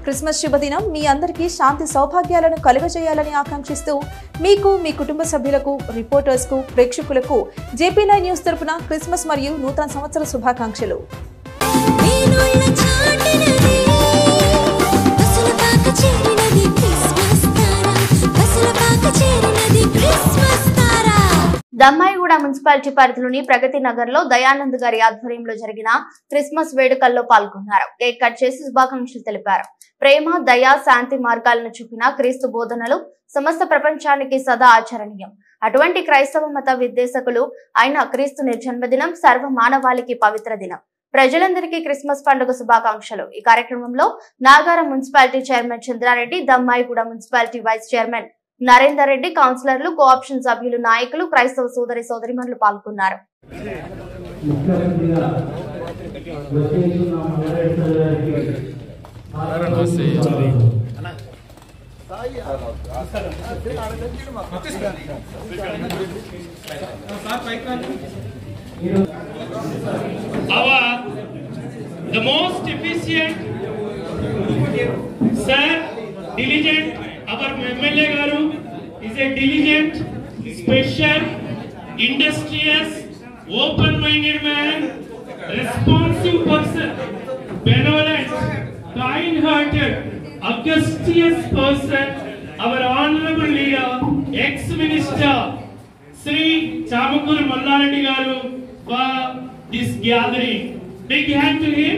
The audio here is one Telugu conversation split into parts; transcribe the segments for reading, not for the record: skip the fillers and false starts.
క్రిస్మస్ శుభదినం మీ అందరికీ శాంతి సౌభాగ్యాలను కలుగజేయాలని ఆకాంక్షిస్తూ మీకు మీ కుటుంబ సభ్యులకు రిపోర్టర్స్కు ప్రేక్షకులకు JP9 న్యూస్ తరపున క్రిస్మస్ మరియు నూతన సంవత్సర శుభాకాంక్షలు. దమ్మాయిగూడ మున్సిపాలిటీ పరిధిలోని ప్రగతి నగర్ లో దయానంద్ గారి ఆధ్వర్యంలో జరిగిన క్రిస్మస్ వేడుకల్లో పాల్గొన్నారు. కేక్ కట్ చేసి శుభాకాంక్షలు తెలిపారు. ప్రేమ, దయ, శాంతి మార్గాలను చూపిన క్రీస్తు బోధనలు సమస్త ప్రపంచానికి సదా ఆచరణీయం. అటువంటి క్రైస్తవ మత విద్వేషకులు అయిన క్రీస్తు జన్మదినం సర్వ మానవాళికి పవిత్ర దినం. ప్రజలందరికీ క్రిస్మస్ పండుగ శుభాకాంక్షలు. ఈ కార్యక్రమంలో Nagaram municipality chairman Chandrareddy, Dammaiguda municipality vice chairman Narender Reddy, కౌన్సిలర్లు, కోఆప్షన్ సభ్యులు, నాయకులు, క్రైస్తవ సోదరి సోదరిమణులు పాల్గొన్నారు. The most efficient, sir, diligent. Our MLA garu is a diligent, special, industrious, open-minded man, responsive person, benevolent, kind-hearted, augustious person. Our honorable leader, ex-minister, Sri Chamakuru Mallareddy garu, for this gathering. Big hand to him.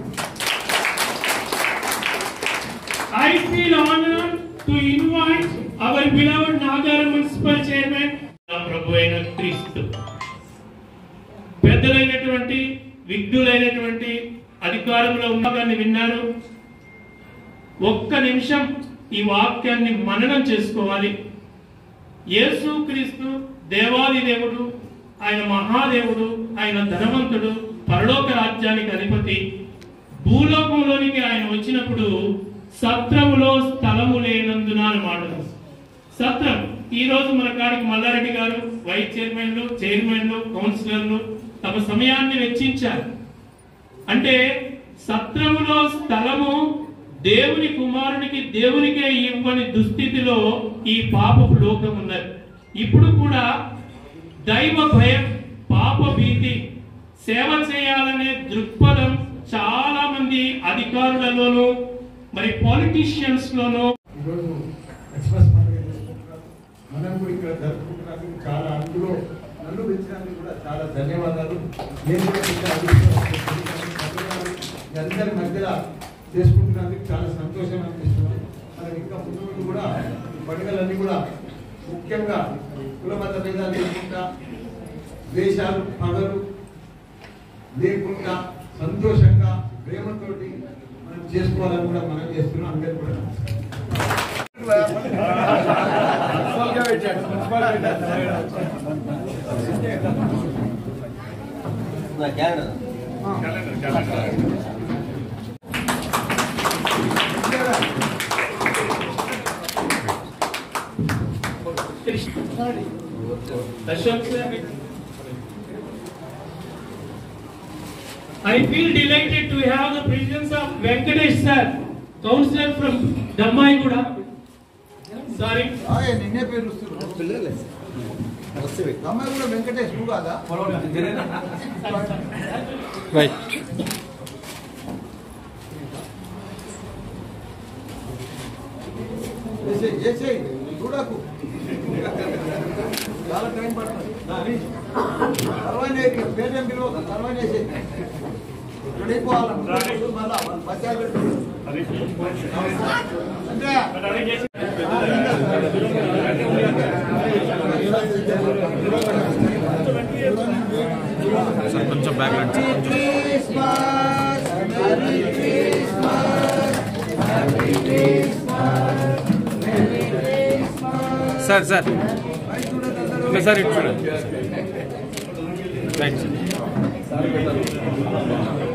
I feel honored to invite our beloved Nagaram Municipal Chairman, Prabhu Aina Kristu. పెద్దలైనటువంటి విఘ్నులైనటువంటి అధికారంలో ఉన్నవారిని విన్నారు. ఒక్క నిమిషం ఈ వాక్యాన్ని మననం చేసుకోవాలి. యేసు క్రీస్తు దేవాది దేవుడు, ఆయన మహాదేవుడు, ఆయన ధనవంతుడు, పరలోక రాజ్యానికి అధిపతి. భూలోకంలోనికి ఆయన వచ్చినప్పుడు సత్రములో స్థలము లేనందున అన్నమాట. సత్రం ఈ రోజు మన కాడికి మల్లారెడ్డి గారు వైస్ చైర్మన్లు, కౌన్సిలర్లు తమ సమయాన్ని వెచ్చించారు. అంటే సత్రములో స్థలము దేవుని కుమారునికి దేవునికే ఇవ్వని దుస్థితిలో ఈ పాపపు లోకం ఉన్నది. ఇప్పుడు కూడా దైవ భయం, పాప భీతి, సేవ చేయాలనే దృక్పథం చాలా మంది అధికారులలోనూ మరి పాలిటిషియన్స్ లోనూ క్రిస్మస్ పండుగ చేసుకుంటున్నారు. మనం కూడా ఇక్కడ జరుపుకుంటున్నందుకు చాలా, అందులో నన్ను పెంచినందుకు కూడా చాలా ధన్యవాదాలు. నేను అందరి మధ్యలో చేసుకుంటున్నందుకు చాలా సంతోషం అనిపిస్తుంది. మనకి ఇంకా ముందు కూడా పండుగలన్నీ కూడా ముఖ్యంగా కులమత భేదాలు లేకుండా, దేశాలు పగలు లేకుండా సంతోషంగా ప్రేమతోటి మనం చేసుకోవాలని కూడా మనం చేస్తున్నాం. అందరు కూడా I feel delighted to have the presence of Venkatesh sir, councillor from Dammaiguda. Sorry. నిన్నే పేరు Dammaiguda వెంకటేష్ నువ్వు కాదా? Right. చూడకు చాలా టైం పడుతుంది. తర్వాత పేటెం పిలువ తర్వాత రెడీపోవాలి మళ్ళా బచ్చాలు కొంచెం బ్యాక్ సార్ సార్ సార్ ఇటు చూడండి రైట్.